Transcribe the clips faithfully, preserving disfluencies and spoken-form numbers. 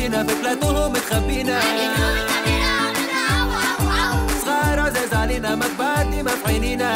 بينا في بلادهم متخبينا، صغار عزاز علينا ما كبار ديما في عينينا،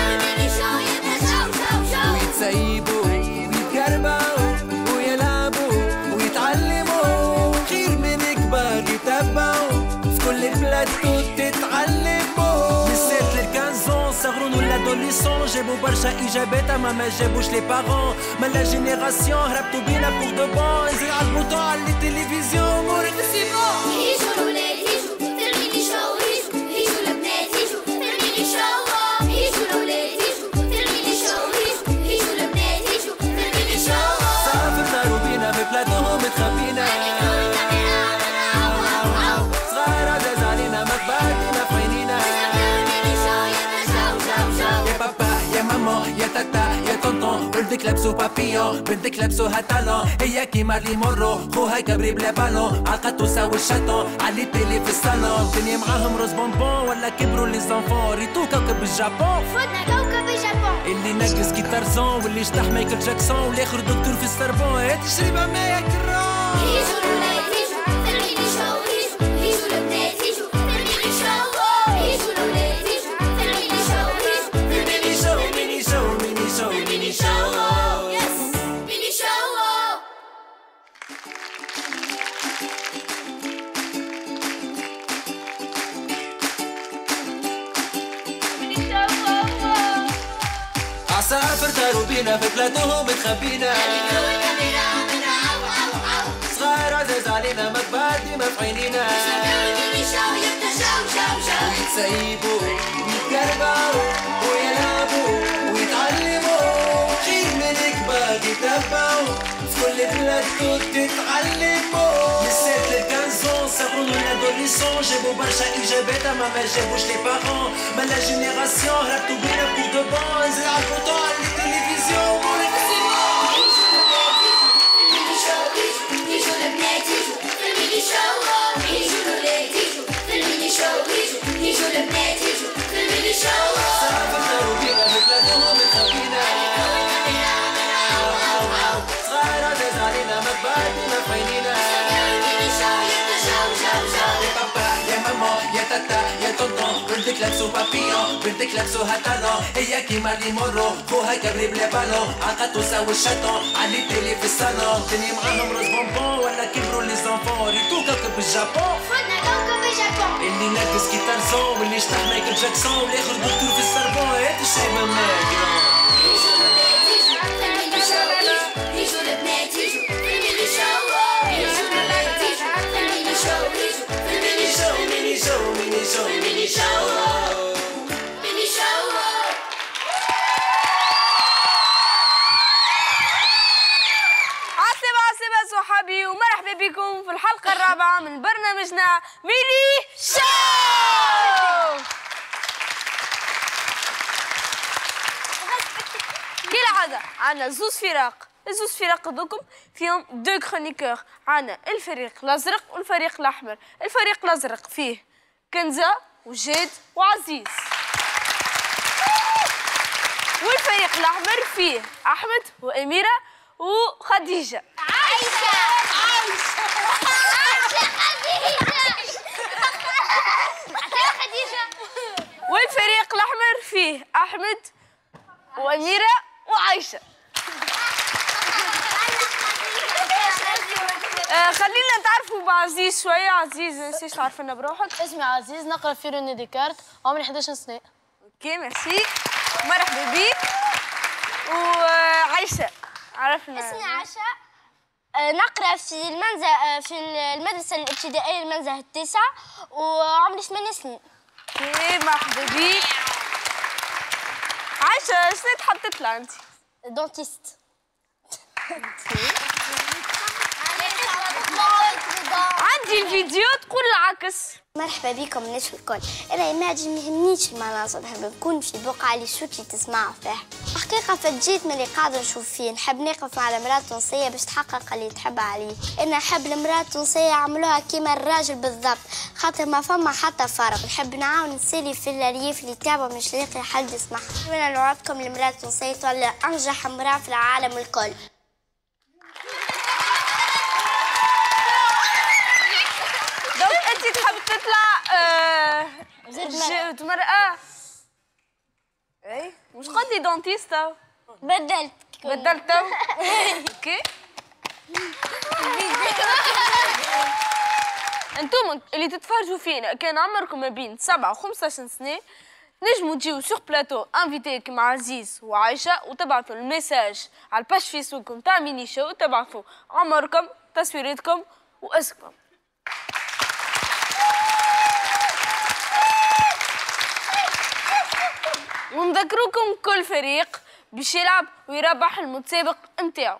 ويتسيبوا ويتقربوا ويلعبوا ويتعلموا، خير من كبار يتبعوا في كل البلاد تتعلموا. بالذات للكانزون صغرون والادوليسون جابوا برشا اجابات اما ما جابوش لي بارون، ما لا جينيراسيون هربتوا بينا بور دو بون، يزيد على البوطون على التلفزيون مورد سي بون. يجوا الولاد يجوا ترميني شو يجوا، يجوا البنات يجوا ترميني شو، يجوا الولاد يجوا ترميني شو يجوا، يجوا البنات يجوا ترميني شو. صافي صاروا بينا في بلادهم متخبينا، صغار عزاز علينا ما كبار ديما في عينينا، يا بابا يا ماما يا تاتا يا طونطون، ولدك لابسو بابيون بنتك لابسوها تالون، هي كيما اللي مرو خوها كبري بلا بالون، عالقطوسة والشاتون علي تيلي في الصالون، الدنيا معاهم روز بونبون ولا كبروا لي زونفون، ريتو كوكب الجابون فوتنا كوكب الجابون، اللي نقص جيتار زون واللي جدح مايكل جاكسون والاخر دكتور في السربون، هات شريبة مايا كرون. يجوا الولاد يجوا ترميني شو يجوا، يجوا البنات يجوا ترميني شو، يجوا الولاد يجوا ترميني شو يجوا، ميني شو ميني شو ميني شو ميني شو يس ميني شو. عصافر طاروا بينا في بلادهم متخبينا، صغار عزاز علينا ما كبار ديما في عينينا، ويتسيبوا ويتقربوا ويلعبوا ويتعلموا، خير من كبار يتبعوا في كل بلاد تتعلموا. بالذات للكانزون صغرون والادوليسون جابوا برشا اجابات اما ما جابوش لي بارون، ما لا جينيراسيون هربتوا بينا بور دو بون، يزيد على البوطون على التلفزيون مورد سي بون. يجوا البنات يجوا ترميني شو، يجوا الولاد يجوا ترميني شو يجوا، يجوا البنات يجوا ترميني شو. صافي صاروا بينا في بلادهم متخبينا، صغار عزاز علينا ما كبار ديما في عينينا، يا بابا يا ماما يا تاتا يا طونطون، ولدك لابسو بابيون بنتك لابسوها تالون، هي كيما اللي مرو خوها كبري بلا بالون، عالقطوسة والشاتون علي تيلي في الصالون، الدنيا معاهم روز بونبون ولا كبروا لي زونفون، ريتو كوكب الجابون فوتنا كوكب الجابون، اللي ناقص جيتار زون واللي جدح مايكل جاكسون والاخر دكتور في السربون، هات الشريبة مايا كرون. يجوا الولاد يجوا ترميني شو يجوا، يجوا البنات يجوا ترميني شو، يجوا الولاد يجوا ترميني شو يجوا، ميني شو ميني شو ميني شو ميني شو ميني شو. عاصمة عاصمة صحابي ومرحبا بكم في الحلقة الرابعة من برنامجنا ميني شو. كالعادة عنا زوز فرق، الزوز فرق دوكم فيهم دو كرونيكور، عنا الفريق الأزرق والفريق الأحمر، الفريق الأزرق فيه كنزة وجاد وعزيز، والفريق الأحمر فيه أحمد وأميرة وخديجة. عايشة عايشة عايشة خديجة. والفريق الأحمر فيه أحمد وأميرة وعايشة. آه خلينا نتعرفوا بعزيز شوية. عزيز نسيش تعرفنا بروحك. اسمي عزيز، نقرا في روني ديكارت، عمري إحدى عشر سنة. اوكي ميرسي، مرحبا بيك. وعايشة عرفنا. اسمي عائشة، نقرا في المنزه في المدرسة الابتدائية المنزه التاسع، وعمري ثمانية سنين. اوكي مرحبا بيك. عايشة شنو تحطت لها انت؟ دونتيست. عندي الفيديو تقول العكس. مرحبا بكم الناس الكل. انا ايماجي ما يهمنيش المناظر، نحب نكون في بقعه اللي شوكي تسمعوا فيها. حقيقه فجيت من اللي قاعده نشوف فيه، نحب نقف مع المراه التونسيه باش تحقق اللي تحب عليه. انا نحب المراه التونسيه يعملوها كيما الراجل بالضبط، خاطر ما فما حتى فرق. نحب نعاون نسالي في الريف اللي تعبوا مش لاقي حد يسمعها. انا نوعدكم المراه التونسيه تولي انجح امراه في العالم الكل. جبت مرأة. اي مش قصدي دونتيست تو. بدلت بدلت تو. اوكي. انتم اللي تتفرجوا فينا كان عمركم ما بين سبعة و خمسطاش سنة، نجموا تجيو سوغ بلاتو انفيتي كيما عزيز وعايشة وتبعثوا الميساج على الباج فيسبوك نتاع ميني شو وتبعثوا عمركم تصويراتكم واسمكم. ونذكروكم كل فريق باش يلعب ويربح المتسابق نتاعو.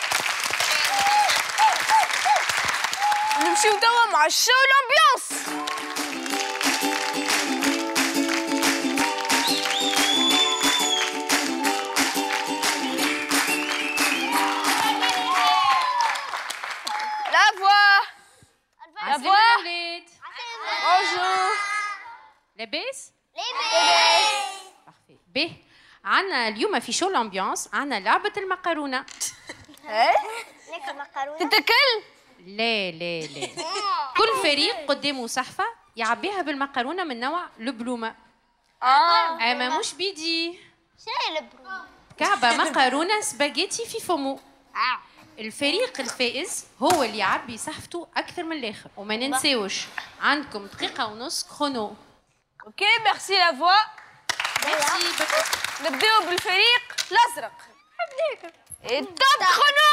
نمشيو توا مع الشو الامبيونس. لا فوا لا فوا وليد بونجور. لاباس؟ لاباس. بارفي. باهي عندنا اليوم في شو الامبيونس عندنا لعبة المقارونة. ايه ناكل مكرونه. تتكل. لا لا لا. كل فريق قدامه صحفة يعبيها بالمقارونة من نوع البلومة. اه أما مش بيدي. شنو البرو؟ كعبة مقارونة سباجيتي في فمه. الفريق الفائز هو اللي يعبي صحفته أكثر من الآخر، وما ننساوش عندكم دقيقة ونص كرونو. اوكي ميرسي لا فوا. ميرسي. نبداو بالفريق الازرق. حبيبي التوب خنو.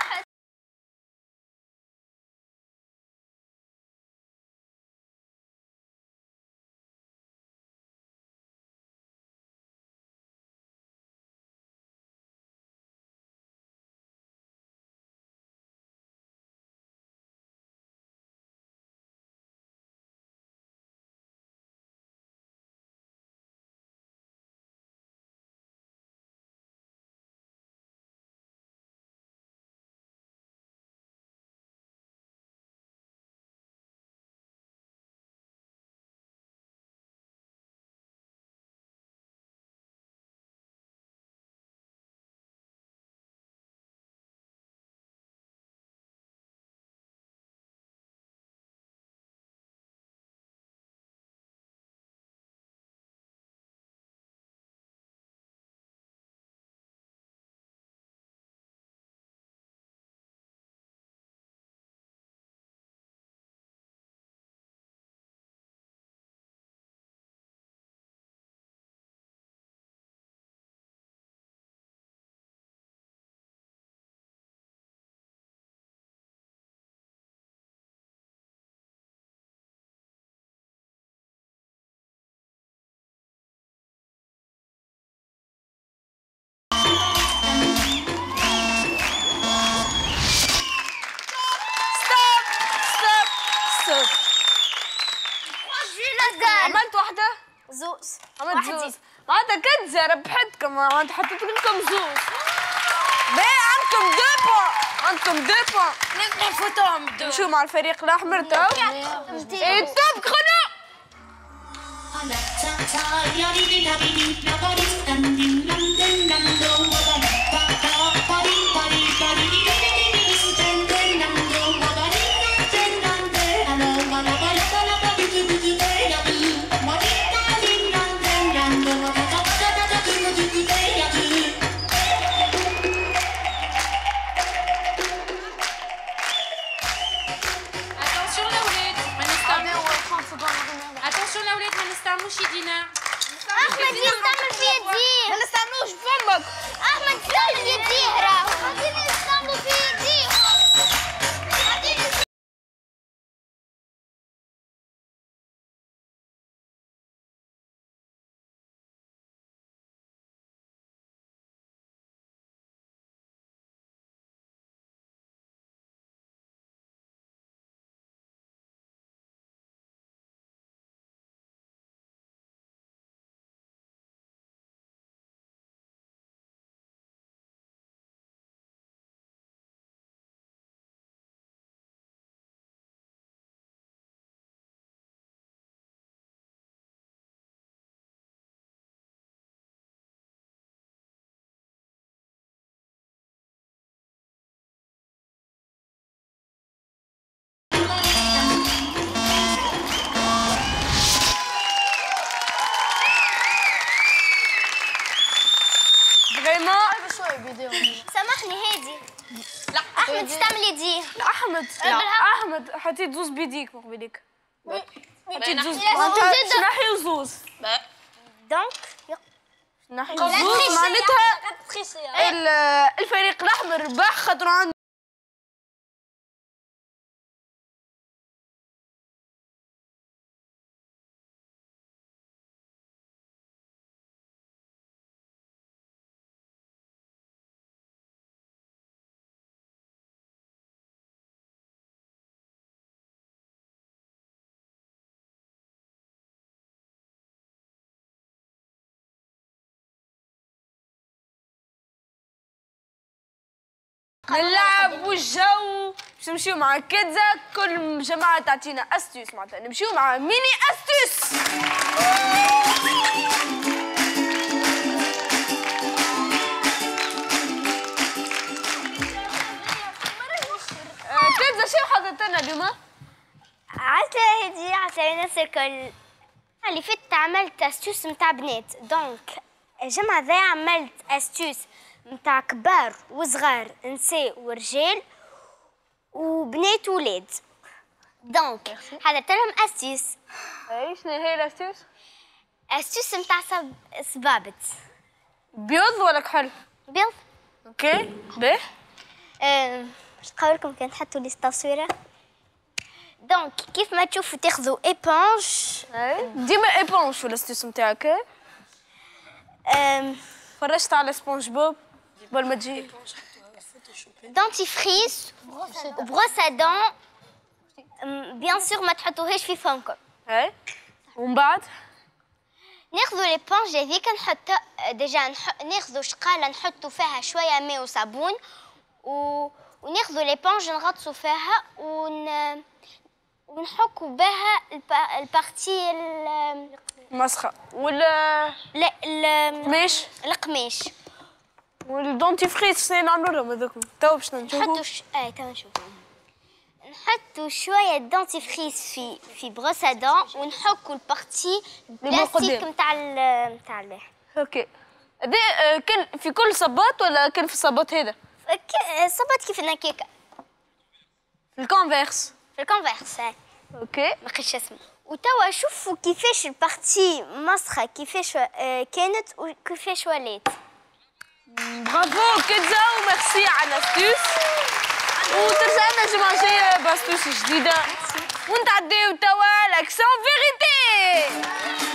عملت واحدة زوز. عملت زوز معناتها كنزة ربحتكم معناتها حطيت لكم زوز. باهي عندكم دو بوان عندكم دو بوان. نفوتهم دو. نمشيو مع الفريق الأحمر تو. إيه توب خنو. اتونسيون الاولاد ما نستعملوش يدينا. احمد يستعمل في يديه. ما نستعملوش فمك. احمد يستعمل يديه راهو. يستعملوا في يديه. هادي احمد لا. احمد حطيت زوز بيديك من قبليك حطيت زوز نحي. معناتها شنحي وزوز دونك نحي وزوز معناتها ال- الفريق الاحمر ربح خاطر عنده نلعب والجو باش نمشيو مع كيتزا كل جماعة تعطينا استيوس معناتها نمشيو مع ميني استيوس آه، كيتزا شنو حضرت لنا اليوم؟ عسلة هادي عسلة نفس الكل. اللي فات عملت استوس متاع بنات، دونك الجمعة ذا عملت استوس متاع كبار وصغار، نساء ورجال وبنات وولاد. دونك حضرت لهم استوس. اي شنو هي الاستيوس؟ استوس متاع صب... صبابط بيض ولا كحل؟ بيض. اوكي باهي أم، باش نقول لكم كان تحطوا لي التصويره. دونك كيف ما تشوفوا تاخذوا ايبونج، ديما ايبونج في الاستيوس نتاعك. أم، فرجت على سبونج بوب قبل ما تجي. دونتيفريس وبروس ا دون. بيان سور ما تحطوهاش في فمكم. اي ومن بعد ناخذوا ليبونج هذيك نحط ديجا نح... ناخذوا شقاله نحطوا فيها شويه ماء وصابون و... وناخذوا ليبونج نغطسوا فيها ون... ونحكوا بها الب... البارتي ال... مسخة ولا لا ال... ماشي القماش. والدونتيفريس نعملوا لهم هذوك تو باش نشوفوا. نحطوا ش... اي تو نشوفوا. نحطوا شويه دونتيفريس في في بروس ا دون ونحكوا البارتي بلاستيك نتاع ال... نتاع ال... اوكي هذا آه، كان في كل صباط ولا كان في الصباط هذا؟ ك- صبات كيف النكيكه في الكونفيرس. في الكونفيرس. هاي اوكي ما لقيتش اسمه. وتوا شوفوا كيفاش البارتي مسخه كيفاش آه، كانت وكيفاش ولات. برافو كيتزا وميرسي على الاستيوس وترجع لنا الجمعة الجاية باستوس جديدة ونتعداو توا لاكسون فيغيتي.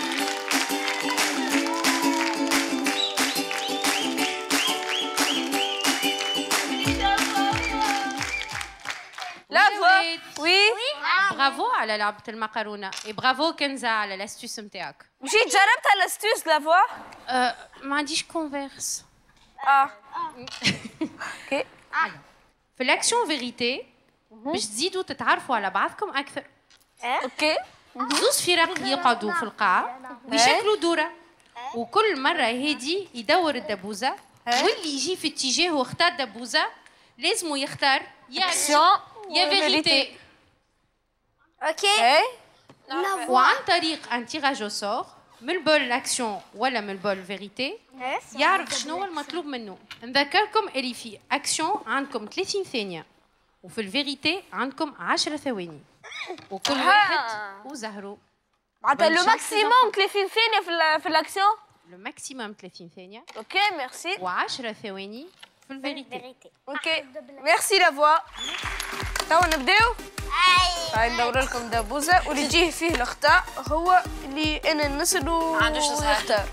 لا فوا وي برافو على لعبة المقارونة اي برافو كنزة على الاستيوس نتاعك. مشيت جربتها الاستيوس لا فوا. أه ما عنديش كونفيرس. اه اوكي في الاكسيون فيغيتي باش تزيدوا تتعرفوا على بعضكم اكثر. اوكي زوز فرق يقعدوا في القاعة ويشكلوا دورة وكل مرة هادي يدور الدبوزة واللي يجي في اتجاهه اختار دبوزة لازم يختار يا اكسيون يا فيغيتي. اوكي. اي وعن طريق ان تيراج او سور من البول لاكسيون ولا من البول فيغيتي يعرف شنو هو المطلوب منه. نذكركم اللي في اكسيون عندكم ثلاثين ثانية وفي الفيغيتي عندكم عشرة ثواني وكل واحد وزهرو. معناتها Bonne لو chance, ماكسيموم ثلاثين ثانية في ال- في الاكسيون. لو ماكسيموم ثلاثين ثانية اوكي ميرسي. وعشرة ثواني في الفيغيتي. اوكي ميرسي لا فوا. توا نبداو. هاي ندور لكم دبوزة واللي يجيه فيه الخطأ هو اللي انا نسألو ما عندوش تسهل. يختار.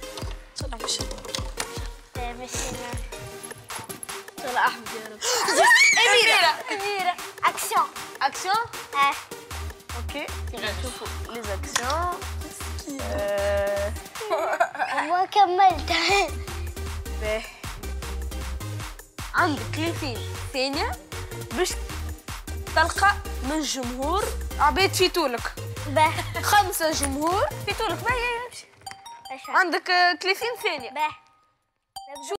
يلا احمد يا رب. أميرة أميرة اكسيون. أكسيون. اه اوكي نشوفوا لي زاكسيون. آه، ما كملت. باهي عندك ثلاثين ثانية باش تلقى من الجمهور عباد في طولك. باه خمسة جمهور في طولك. باهي امشي. عندك آه، ثلاثين ثانية. باه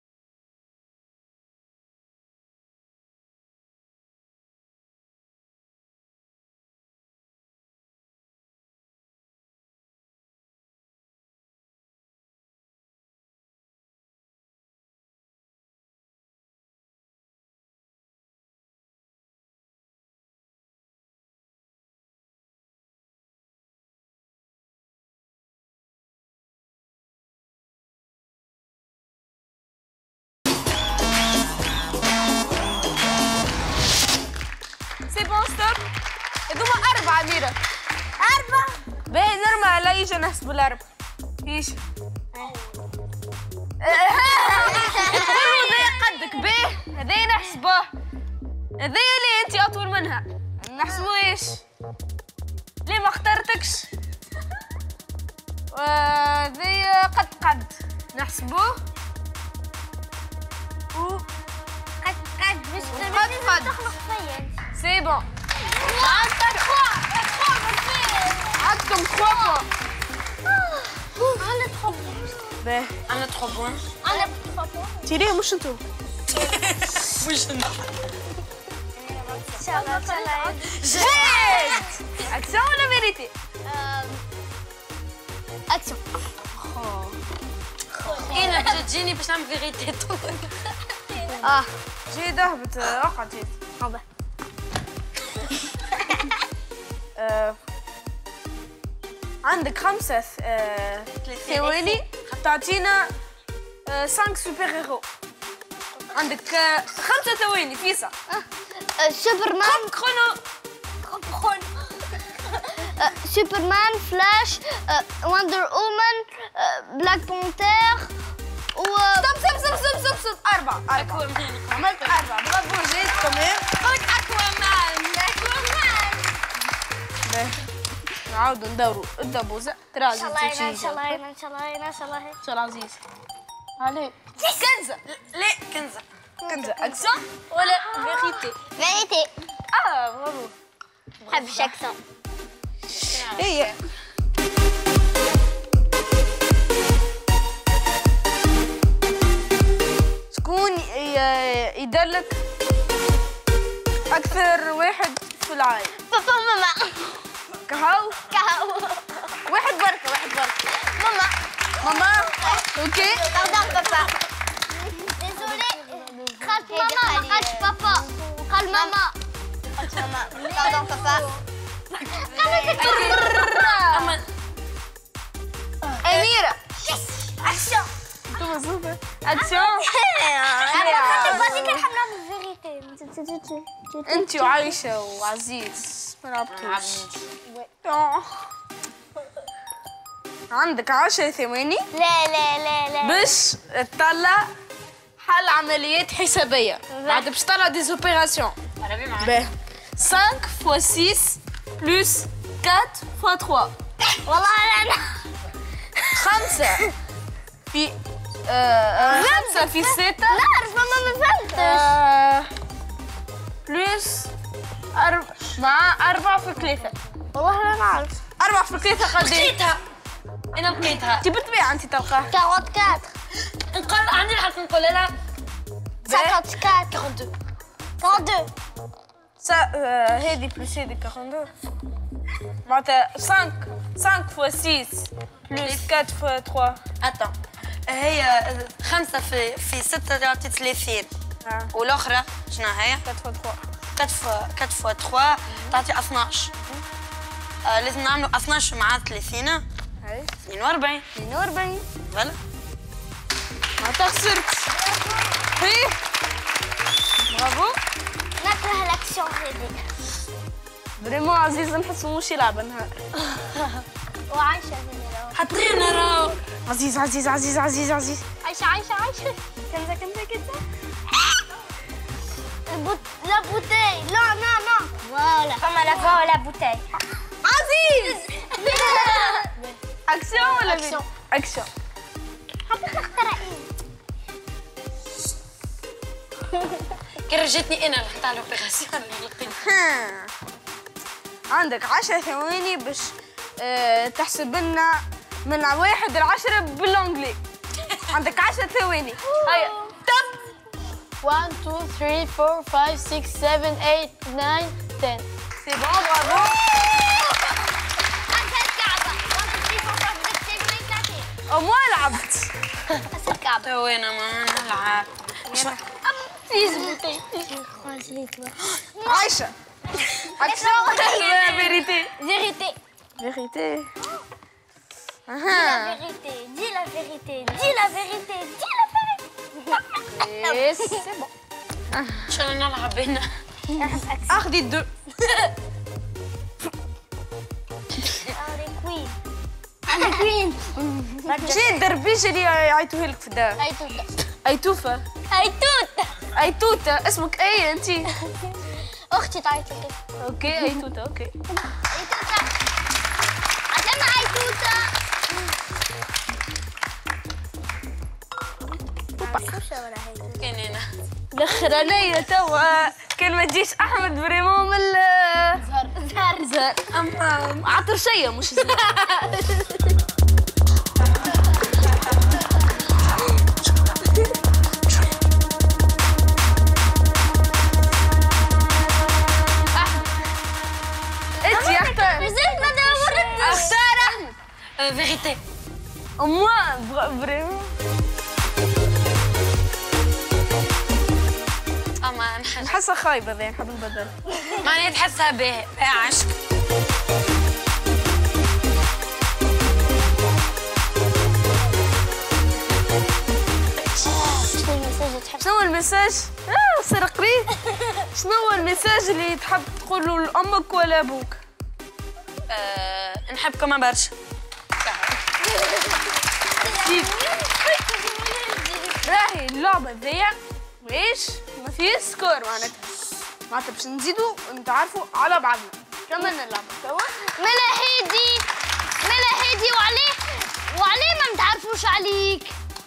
أميرة أربعة. باهي نرمى لا يجي نحسبوا الأربعة ايش؟ هذايا قدك باهي هذايا نحسبوه هذايا ليه انت أطول منها نحسبوه ايش؟ ليه ما اخترتكش؟ وهذايا قد قد نحسبوه و قد قد باش قد قد تخلق فيا. سي بون معناتها تخوا تخوا عندكم ثلاثة بوان أنا تخوا. باهي انا trois points. أنا تخوا. تيري مش انتو مش انا. إن شاء الله إن شاء الله. جد أكسيون ولا فيريتي؟ أكسيون. انا تجيني باش نعمل فيغيتي. آه. جيد اهبط اقعد جيد هذا. آه، عندك خمسة ث- آه، ثواني تعطينا آه، خمسة سوبر هيرو عندك آه، خمسة ثواني فيسا سوبرمان. كرونو سوبرمان، فلاش، وندر وومن، بلاك بانثير و ستوب ستوب ستوب ستوب ستوب ستوب أربعة أربعة عملت أربعة برافو جيد تمام قلت أكوامان. أكوامان. باهي. نعاودوا ندوروا الدبوزة ترى إن عزيز شاء الله تمشي إن شاء الله إن شاء الله إن شاء الله. إن شاء الله عزيز عليه كنزة لا كنزه. كنزة أكسون ولا فيغيتي فيريتي. آه برافو حب أكسيون. هي شكون ي- يدلك أكثر واحد في العالم بابا ماما. كهو كهو. واحد بركة واحد بركة ماما. ماما أوكي باردون بابا. ديزولي. قالت ماما ما قالتش بابا. قال ماما. قالت ماما. باردون بابا. اما أميرة أكسيون. انتو مظبوطة أكسيون انتي وعايشة وعزيز ما لعبتوش آه. عندك عشر ثواني لا لا لا لا. باش تطلع حل عمليات حسابية بعد باش تطلع دي زوبيراسيون عربي معاك. باهي خمسة فوا ستة بلس أربعة فوا ثلاثة والله أنا خمسة في آه، آه، خمسة في ستة نعرف ماما ما فهمتش. آه، بلس أرب... مع أربعة في ثلاثة والله لا نعرف. أربعة في ثلاثة قد إيه؟ لقيتها. انا لقيتها. أنت بالطبيعة أنت تلقاها أربعة وأربعين. نقول عندي الحق نقول لها خمسة وأربعين. اثنين وأربعين. سا آه، هذه بلس هذه اثنين وأربعين معناتها خمسة خمسة فوا ستة بلس أربعة فوا ثلاثة اتون. هي خمسة في في ستة تعطي ثلاثين. آه. والاخرى شنو هي؟ أربعة فوا ثلاثة أربعة فوا أربعة فوا ثلاثة تعطي اثناش. آه لازم نعملوا اثناش مع ثلاثين هاي اثنين وأربعين. اثنين وأربعين فوالا. معناتها خسرت هي برافو نكره الأكسيون هذه. فريمون عزيز نحسو مش يلعب نهار وعايشة هذه. حطينا راهو. عزيز عزيز عزيز عزيز عزيز عايشة عايشة عايشة. كنزة كنزة كنزة. البوت لا بوتاي. لا لا لا. فوالا. فما لا فوا ولا بوتاي. عزيز اكسيون ولا أكسيون. فيديو؟ اكسيون حبيت نخترع كي رجعتني انا نحط على الاوبيراسيون اللي لقيت. ها. عندك عشر ثواني باش آه، تحسب لنا من واحد لعشرة بالانجلي عندك عشر ثواني هيا تب one, two, three, four, five, six, seven, eight, nine, ten. سي بون برافو أنت الكعبة. او مو لعبت أنت الكعبة. تو انا ما نلعب. فيز بوتاي. عايشة اكسيون ولا فيريتي Vérité. فيريتي La اها vérité. Dis la vérité. Dis la vérité. Dis la vérité. إيه، سي بون شنو نلعب هنا؟ اخذي الدو كوين. شي الدربيش اللي يعيطوه لك في الدار؟ أيتوتة. أيتوفة. أيتوتة. أيتوتة اسمك أي أنت؟ أختي تعيط لي. أوكي أيتوتة أوكي. أيتوتة. عشان أيتوتة. كان انا دخل عليا توا كان ما تجيش احمد بريمون من ال- زهر زهر زهر أم- عطرشيه مش زهر. انت يا اختار نزلت بدل مرة. اختار احمد. فيغيتي موا بريمون اما نحس نحسها خايبه ذي نحب نبدل. معناها تحسها باهي عشق. شنو المساج تحب؟ شنو هو المساج؟ اه صير قريب. شنو هو المساج اللي تحب تقوله لامك ولا ابوك؟ أه نحبكم برشا. راهي اللعبة ذي وايش؟ ما فيش سكور معناتها. معناتها باش نزيدوا نتعرفوا على بعضنا. كملنا اللعبة توا. ملا هادي ملا هادي وعليه وعليه ما متعرفوش عليك.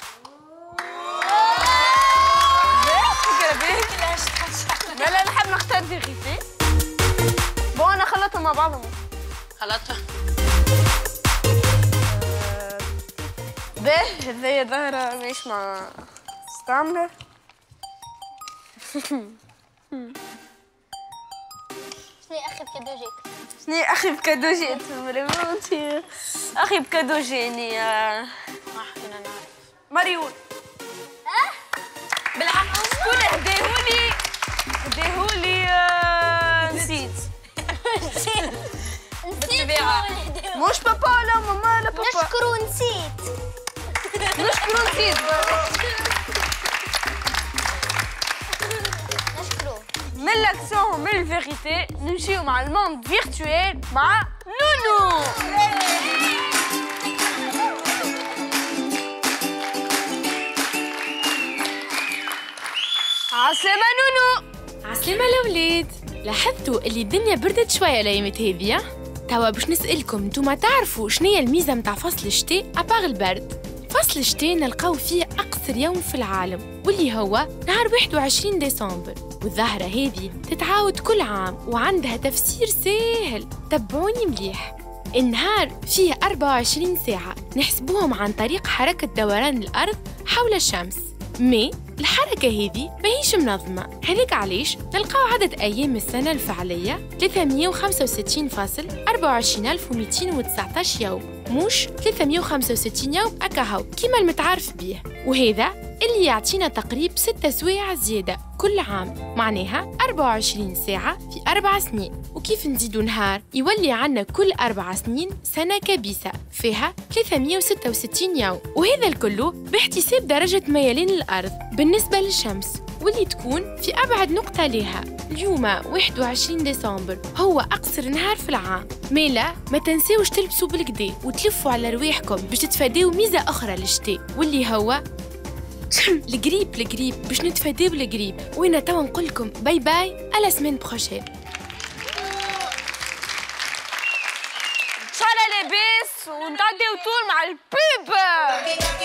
فكرة باهي. لا لا نحب نختار فيغيتي. بون أنا خلطهم مع بعضهم. خلطها. باهي هذايا ظاهرة ماهيش مع استعملة. شنو أخي بكادو جيك؟ شنو أخي بكادو جيت فريمون أخي بكادو جيني ما حكينا نعرف. مريول. بالعكس شكون هداهولي هداهولي آه، نسيت. بالطبيعة. مش بابا لا ماما لا بابا. نشكرو نسيت. نشكرو نسيت. نشكرو. من لاكسيون من الفيغيتي نمشيو مع الموند فيرتويل مع نونو. عسلامة نونو. عسلامة الأولاد. لاحظتوا اللي الدنيا بردت شوية الأيامات هذيا؟ توا باش نسألكم نتوما تعرفوا شنيا الميزة متاع فصل الشتاء أباغ البرد؟ فصل الشتاء نلقاو فيه أقصر يوم في العالم واللي هو نهار واحد وعشرين ديسمبر، والظاهرة هذه تتعاود كل عام وعندها تفسير ساهل. تبعوني مليح. النهار فيه أربعة وعشرين ساعة نحسبوهم عن طريق حركة دوران الأرض حول الشمس، مي الحركة هذه ماهيش منظمة. هذاك علاش نلقاو عدد أيام السنة الفعلية ثلاثمية وخمسة وستين فاصلة أربعة وعشرين ألف ومئتين وتسعطاش يوم، مش ثلاثمية وخمسة وستين يوم أكاهو كيما المتعارف بيه، وهذا اللي يعطينا تقريب ستة سوايع زيادة كل عام، معناها أربعة وعشرين ساعة في أربع سنين. وكيف نزيدو نهار يولي عنا كل أربع سنين سنة كبيسة فيها ثلاثمية وستة وستين يوم، وهذا الكل باحتساب درجة ميلان الأرض بالنسبة للشمس واللي تكون في أبعد نقطة لها. اليوم واحد وعشرين ديسمبر هو أقصر نهار في العام. ميلا ما تنساوش تلبسوا بالكدا وتلفوا على رواحكم باش تتفاداو ميزة أخرى للشتاء واللي هو القريب القريب باش نتفاداو القريب. وانا توا نقول لكم باي باي على سمين بروشين. ان شاء الله لاباس ونتعداو طول مع البيب.